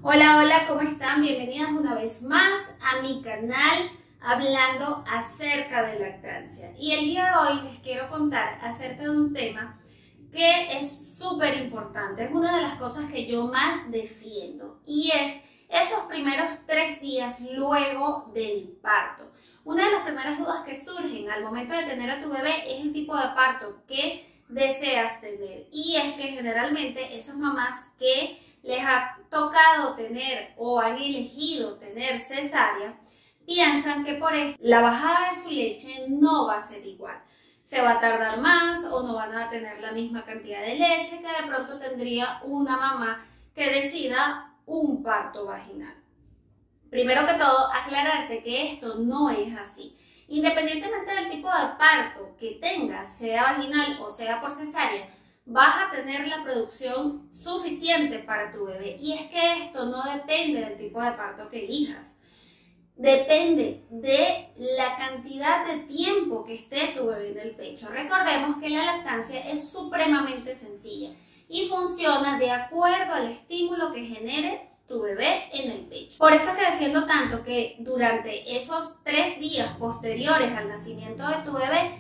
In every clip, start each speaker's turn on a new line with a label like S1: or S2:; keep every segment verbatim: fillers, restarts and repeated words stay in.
S1: Hola, hola, ¿cómo están? Bienvenidas una vez más a mi canal hablando acerca de lactancia. Y el día de hoy les quiero contar acerca de un tema que es súper importante. Es una de las cosas que yo más defiendo y es esos primeros tres días luego del parto. Una de las primeras dudas que surgen al momento de tener a tu bebé es el tipo de parto que deseas tener. Y es que generalmente esas mamás que les ha tocado tener o han elegido tener cesárea, piensan que por eso la bajada de su leche no va a ser igual. Se va a tardar más o no van a tener la misma cantidad de leche que de pronto tendría una mamá que decida un parto vaginal. Primero que todo, aclararte que esto no es así. Independientemente del tipo de parto que tengas, sea vaginal o sea por cesárea, vas a tener la producción suficiente para tu bebé. Y es que esto no depende del tipo de parto que elijas. Depende de la cantidad de tiempo que esté tu bebé en el pecho. Recordemos que la lactancia es supremamente sencilla y funciona de acuerdo al estímulo que genere tu bebé en el pecho. Por esto que defiendo tanto que durante esos tres días posteriores al nacimiento de tu bebé,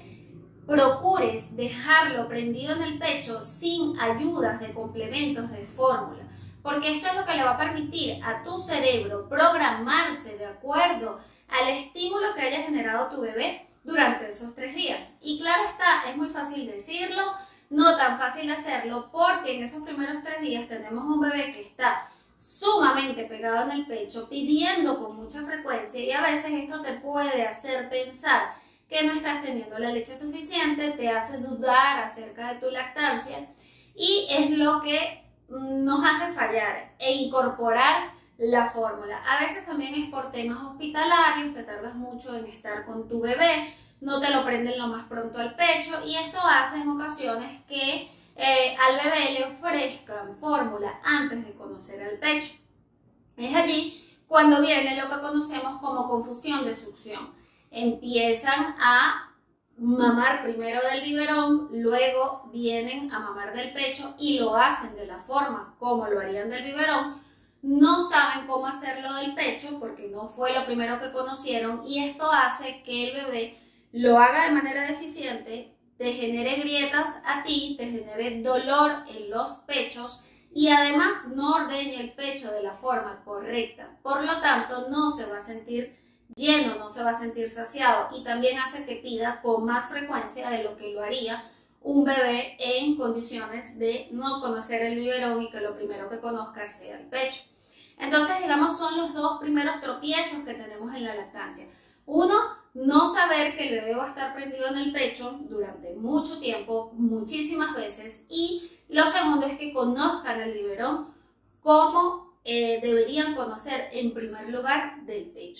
S1: procures dejarlo prendido en el pecho sin ayudas de complementos de fórmula, porque esto es lo que le va a permitir a tu cerebro programarse de acuerdo al estímulo que haya generado tu bebé durante esos tres días. Y claro está, es muy fácil decirlo, no tan fácil hacerlo, porque en esos primeros tres días tenemos un bebé que está sumamente pegado en el pecho, pidiendo con mucha frecuencia, y a veces esto te puede hacer pensar que no estás teniendo la leche suficiente, te hace dudar acerca de tu lactancia y es lo que nos hace fallar e incorporar la fórmula. A veces también es por temas hospitalarios, te tardas mucho en estar con tu bebé, no te lo prenden lo más pronto al pecho y esto hace en ocasiones que eh, al bebé le ofrezcan fórmula antes de conocer al pecho. Es allí cuando viene lo que conocemos como confusión de succión. Empiezan a mamar primero del biberón, luego vienen a mamar del pecho y lo hacen de la forma como lo harían del biberón. No saben cómo hacerlo del pecho porque no fue lo primero que conocieron y esto hace que el bebé lo haga de manera deficiente, te genere grietas a ti, te genere dolor en los pechos y además no ordene el pecho de la forma correcta. Por lo tanto, no se va a sentir lleno, no se va a sentir saciado y también hace que pida con más frecuencia de lo que lo haría un bebé en condiciones de no conocer el biberón y que lo primero que conozca sea el pecho. Entonces, digamos, son los dos primeros tropiezos que tenemos en la lactancia. Uno, no saber que el bebé va a estar prendido en el pecho durante mucho tiempo, muchísimas veces. Y lo segundo es que conozcan el biberón como eh, deberían conocer en primer lugar del pecho.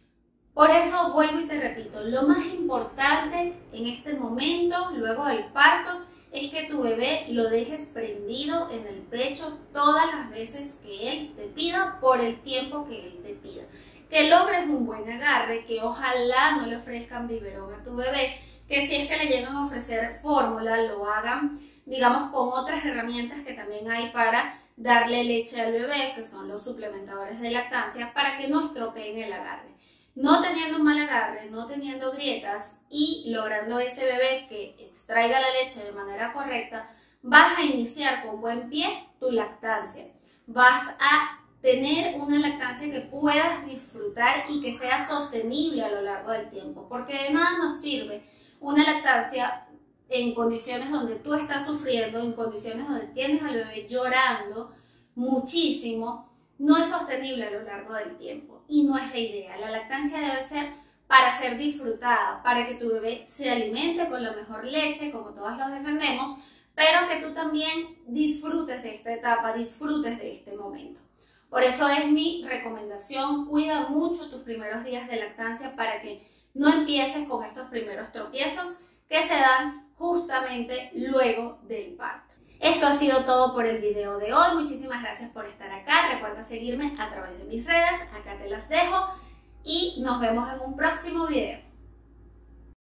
S1: Por eso vuelvo y te repito, lo más importante en este momento, luego del parto, es que tu bebé lo dejes prendido en el pecho todas las veces que él te pida, por el tiempo que él te pida. Que logres un buen agarre, que ojalá no le ofrezcan biberón a tu bebé, que si es que le llegan a ofrecer fórmula, lo hagan, digamos, con otras herramientas que también hay para darle leche al bebé, que son los suplementadores de lactancia, para que no estropeen el agarre. No teniendo un mal agarre, no teniendo grietas y logrando ese bebé que extraiga la leche de manera correcta, vas a iniciar con buen pie tu lactancia. Vas a tener una lactancia que puedas disfrutar y que sea sostenible a lo largo del tiempo, porque de nada nos sirve una lactancia en condiciones donde tú estás sufriendo, en condiciones donde tienes al bebé llorando muchísimo. No es sostenible a lo largo del tiempo y no es la idea. La lactancia debe ser para ser disfrutada, para que tu bebé se alimente con la mejor leche, como todos los defendemos, pero que tú también disfrutes de esta etapa, disfrutes de este momento. Por eso es mi recomendación, cuida mucho tus primeros días de lactancia para que no empieces con estos primeros tropiezos que se dan justamente luego del parto. Esto ha sido todo por el video de hoy. Muchísimas gracias por estar acá. Recuerda seguirme a través de mis redes. Acá te las dejo. Y nos vemos en un próximo video.